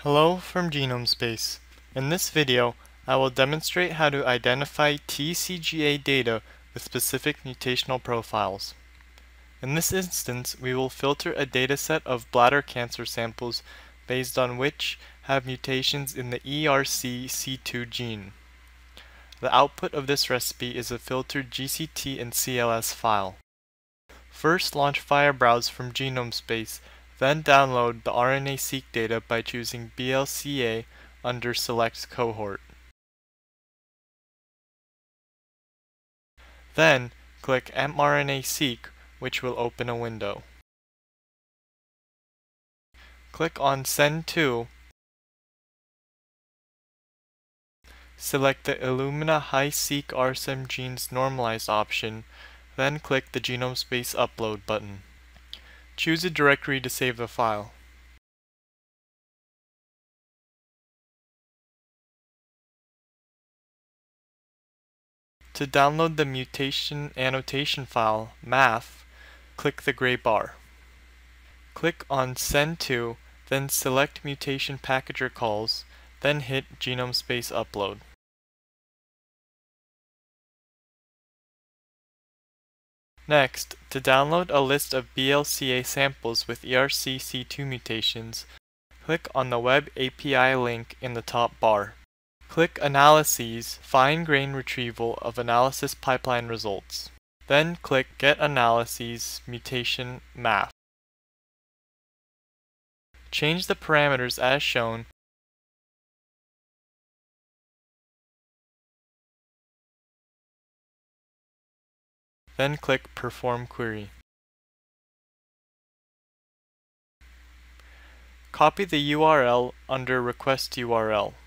Hello from GenomeSpace. In this video, I will demonstrate how to identify TCGA data with specific mutational profiles. In this instance, we will filter a dataset of bladder cancer samples based on which have mutations in the ERCC2 gene. The output of this recipe is a filtered GCT and CLS file. First, launch FireBrowse from GenomeSpace. Then download the RNA-seq data by choosing BLCA under Select Cohort. Then, click mRNA-seq, which will open a window. Click on Send To. Select the Illumina HiSeq RSEM genes normalized option, then click the GenomeSpace Upload button. Choose a directory to save the file. To download the mutation annotation file, math, click the gray bar. Click on Send To, then select Mutation Packager Calls, then hit GenomeSpace Upload. Next, to download a list of BLCA samples with ERCC2 mutations, click on the Web API link in the top bar. Click Analyses, Fine-Grained Retrieval of Analysis Pipeline Results. Then click Get Analyses, Mutation, Math. Change the parameters as shown. Then click Perform Query. Copy the URL under Request URL.